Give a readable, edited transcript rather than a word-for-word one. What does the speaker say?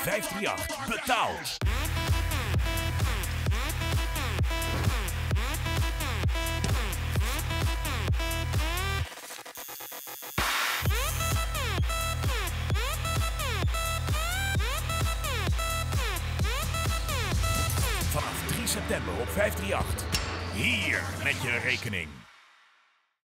538 betaald. Vanaf 3 september op 538. Hier met je rekening.